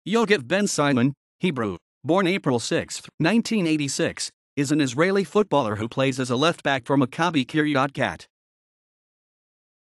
Yogev Ben Simon, Hebrew, born April 6, 1986, is an Israeli footballer who plays as a left back for Maccabi Kiryat Gat.